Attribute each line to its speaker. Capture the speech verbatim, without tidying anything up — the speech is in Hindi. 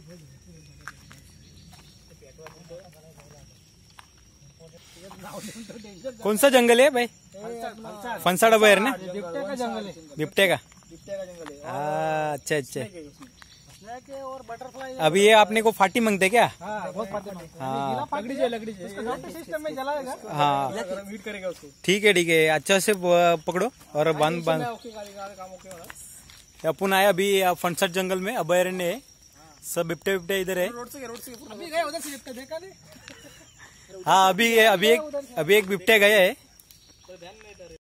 Speaker 1: कौन सा जंगल है भाई? फनसाड अभयारण्य।
Speaker 2: बिबटे का जंगल है।
Speaker 1: बिबटे का
Speaker 2: बिबटे का जंगल है।
Speaker 1: हाँ, अच्छा अच्छा।
Speaker 2: और बटरफ्लाई।
Speaker 1: अभी ये आपने को फाटी मांगते क्या?
Speaker 2: हाँ, बहुत फाटी मांगते।
Speaker 1: हाँ,
Speaker 2: लकड़ी है, लकड़ी है। इसका सिस्टम में जलाएगा।
Speaker 1: हाँ,
Speaker 2: हीट करेगा उसको।
Speaker 1: ठीक है ठीक है, अच्छा से पकड़ो और बांध बांध। अपन आया अभी फनसाड जंगल में, अभयारण्य है, सब बिबटे बिबटे इधर है।
Speaker 2: रोड से रोड से अभी गए उधर से बिबटे देखा नहीं।
Speaker 1: हाँ, अभी अभी एक अभी एक बिबटे गया है।